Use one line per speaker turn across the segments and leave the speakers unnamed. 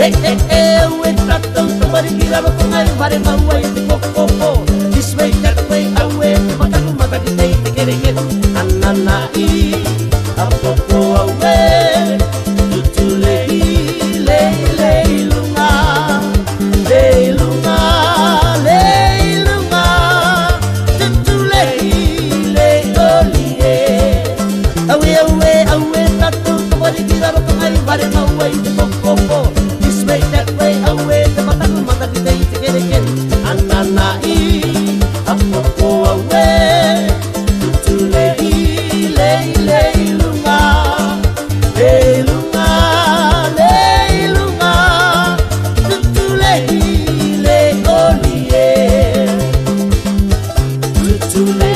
we trato somebody giraba con ay mare mawai te coco. This way, that way, away, mata te quiere get. Anana I, a poco away. Tutule le lunga, le lunga, le lunga. Tutule le olie. Away, trato somebody giraba con ay mare mawai te coco. This way, that way, away, mata te quiere get. Anana I, a poco away. Tutule le lunga, le lunga, le lunga. Tutule le olie. Tutule.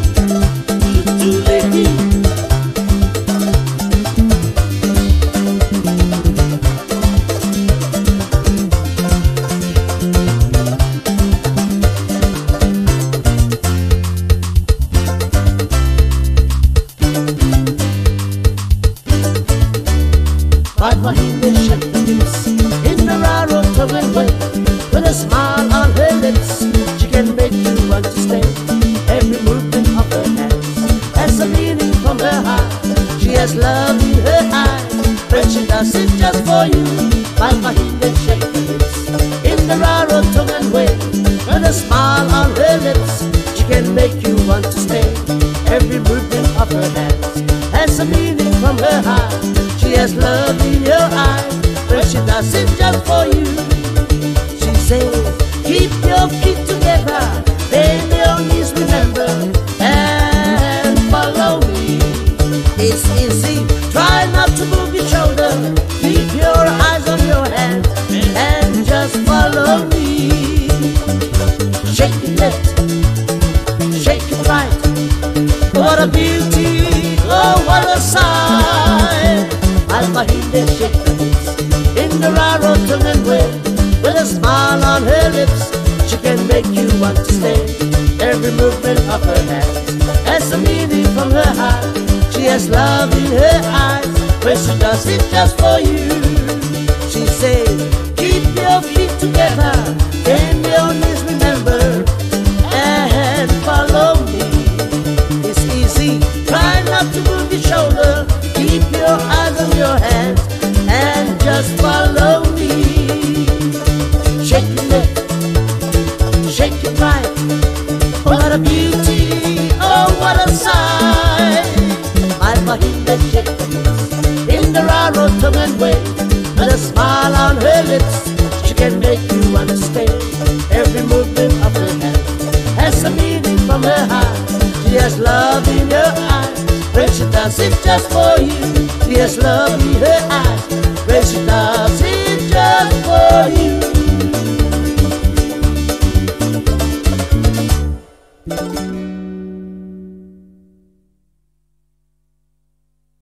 Mahinde shake the lips in the raro towel way. With a smile on her lips, she can make you want to stay. Every movement of her hands has a meaning from her heart. She has love in her eyes, but she does it just for you. Mahinde shake the lips in the raro towel way. With a smile on her lips, she can make you want to stay. Every movement of her hands has a meaning from her heart. She has love in your eyes, but she does it just for you. She says, keep your feet together, bend your knees, remember, and follow me. It's easy, try not to move your shoulder. Keep your eyes on your hand, and just follow me. Shake it left, shake it right. What a beauty, oh what a sight. Mahinde shake the lips in the raro towel way. With a smile on her lips, she can make you want to stay. Every movement of her hands has a meaning from her heart. She has love in her eyes, but she does it just for you. She says, keep your feet together, bend your knees, remember, and follow me. It's easy, try not to move your shoulder. Keep your eyes on your hands and just follow me. Shake it left, shake it right. What a beauty, oh what a sight. Mahinde shake the lips in the raro towel way. With a smile on her lips, she can make you want to stay. Every movement of her hand has a meaning from her heart. She has love in her eyes, when she does it just for you. She has love in her eyes,